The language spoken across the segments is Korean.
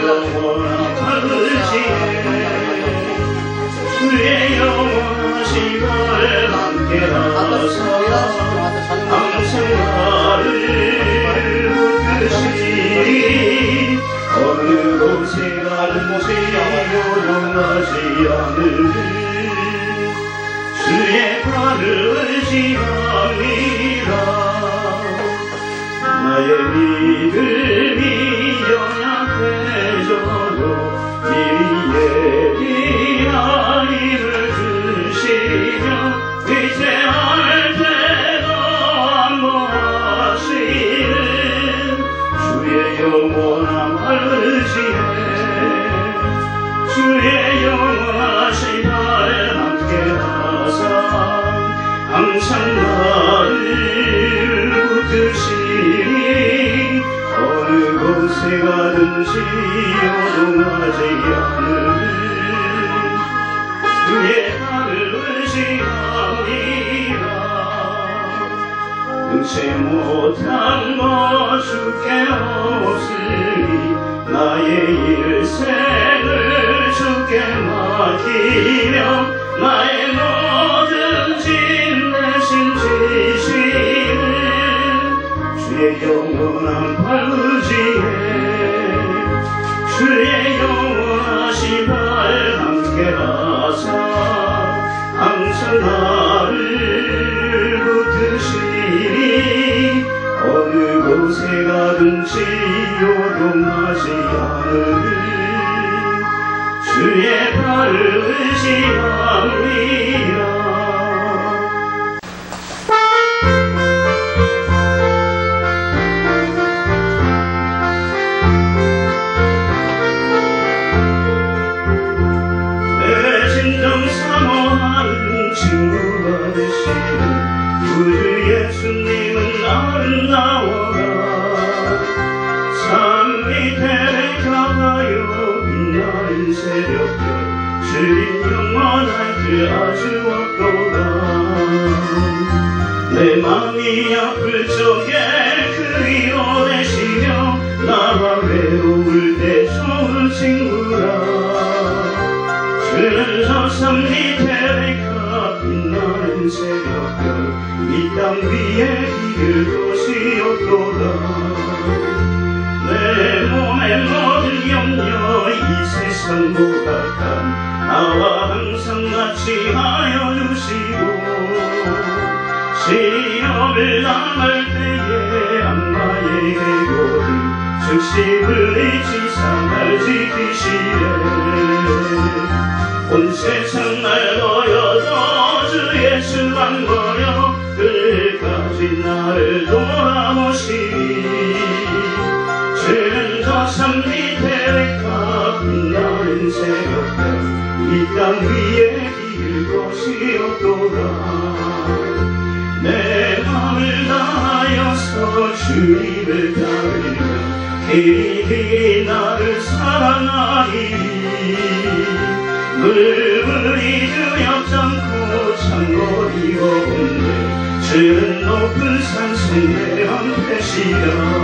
영원한 발지에 주의 영원하신 나를 함께하사 항상 나를 붙드시니 어느 곳에 가든지 요동하지 않을 주의 발을 의지합니다. 나의 믿음이 연약해져도 미리의 힘을 주시며 위태할 때도 안보하시는 주의 영원한 발지에 주의 영원하신 나를 함께하사 항상 나를 붙드시니 어느 곳에 가든지 요동하지 않을 주의 발을 의지합니다. 능치 못한 것 주께 없으니 나의 일생을 주께 맡기며 나의 모든 짐 대신 지시는 주의 영원한 발지에 주의 영원하신 발 함께하사 항상 나를 붙드시니 어느 곳에 가든지 요동하지 않을 주의 발을 의지합니다. 내 진정 사모하는 친구가 되시는 구주 예수님은 아름다워라. 산 밑에 가봐요 빛나는 새벽별 주님 영원할 길 아주 없도다. 내 맘이 아플 적에 그리워 내시며 나와 외로울 때 좋은 친구라. 주는 저 산 밑에 빛나는 새벽별 이 땅 위에 비길 곳이 없도다. 내 몸의 모든 염려 이 세상 무각한 나와 항상 같이 하여 주시고 시험을 당할 때에 악마의 계교를 즉시 물리치 상을 지키시네. 온 세상 날 버려도 주 예수만 버려 끝까지 나를 돌아보시니 주는 저 산 밑에 빛나는 새벽별 이 땅 위에 비길 곳이 없도다. 내 맘을 다하여서 주님을 따르며 길이 나를 사랑하리니 물불이 두렵잖고 창고리 없네 주는 높은 산속 내 한패시라.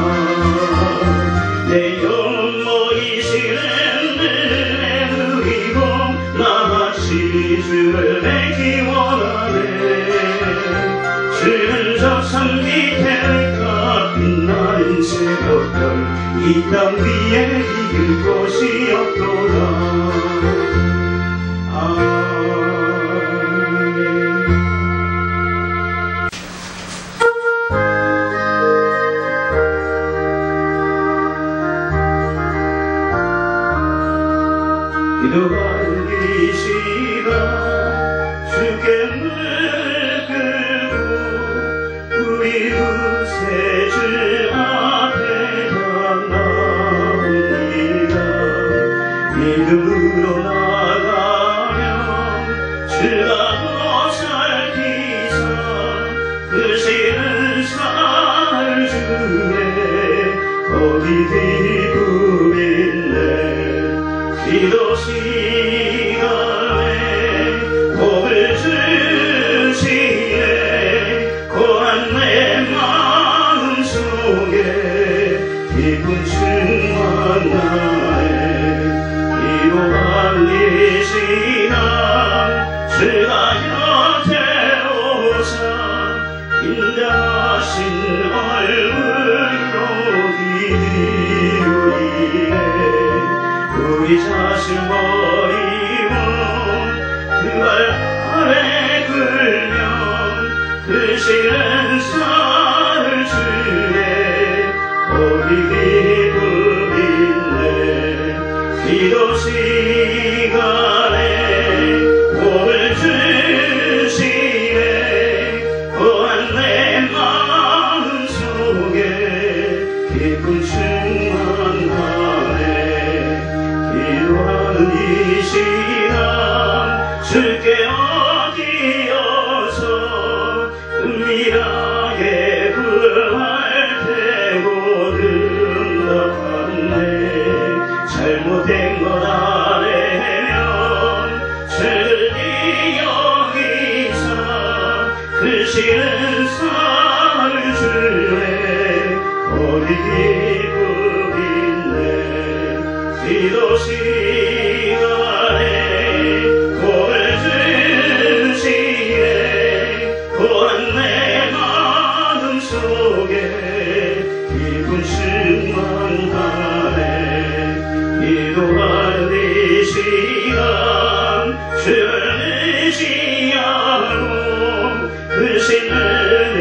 내 영혼 모이시는 은혜 누리고 나같이 주를 뵙기 원하네. 주는 저 산 밑에 빛나는 새벽별 이 땅 위에 이길 곳이 없도다. 기도하는 이 시간 주께 무릎 꿇고 우리 구세주 앞에 다 나옵니다. 믿음으로 나가면 주가 보살피사 크시는 살 주네 거기 기쁨인데 기도 시간에 복을 주시네. 고한 내 마음속에 기쁜 충만 나의 시간 주가 곁에 오사 인자하신 얼굴로 기리우리에 우리 자신 버리고 그 발 아래 끌면 그 시는 쌀을 주네 거기 기쁨이네 기도 시간에 복을 주시네 또한 내 마음속에 기쁨 충만하네 기도하는 이 시간 주께 어디어서 은밀하게 구할 테고 응답하네 잘못된 것 아래면 죄를 여기사 그 싫은 쌀을 주네 거기 기쁨이네 기도 시간에 복을 주시네 또한 내 마음속에 기쁨 충만하네 기도하는 이 시간 주를 의지하고 그 신은혜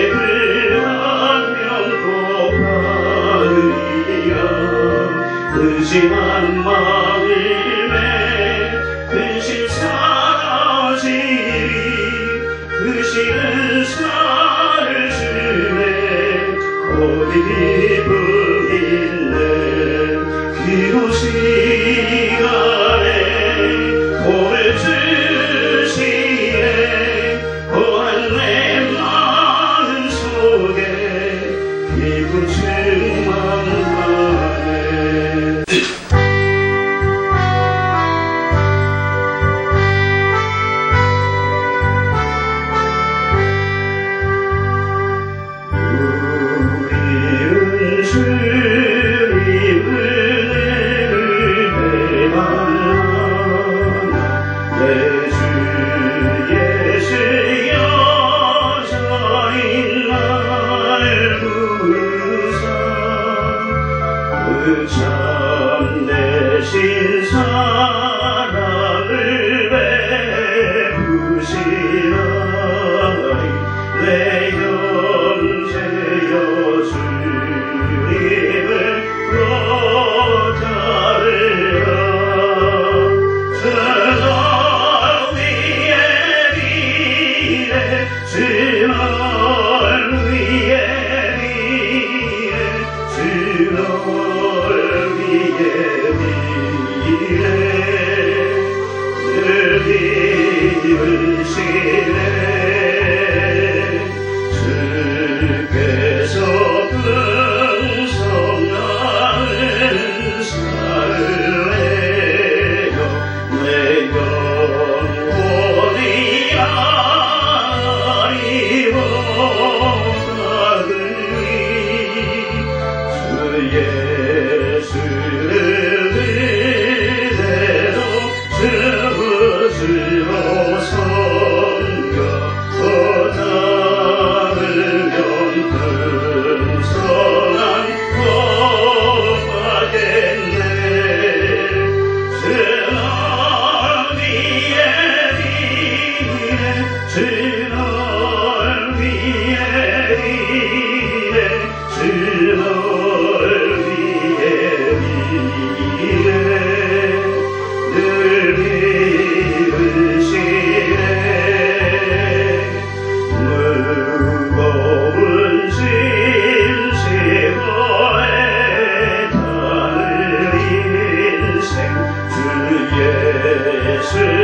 불하면 꼭 받으리라 근심한 마음에 근심 사라지리 그 신은 살을 주네 거기 기쁨 있네 기도 시간에 복을 주시네 또한 내 마음속에 기쁨 충만하네 참되신 사랑을 베푸시나이 내 형제여 주님을 고자르라 주널 위에 비례 주널 위에 비례 주널 주께서 풍성한 은사를 내려 내 영혼이 아리워가더니 주 예수를 그대로 주로 섬겨 더 담으면 풍성한 복받겠네 주널 위에 비례 주널 위에 비례 주널 위에 비례 늘 믿으시네 무거운 짐지고에 다를 인생 주 예수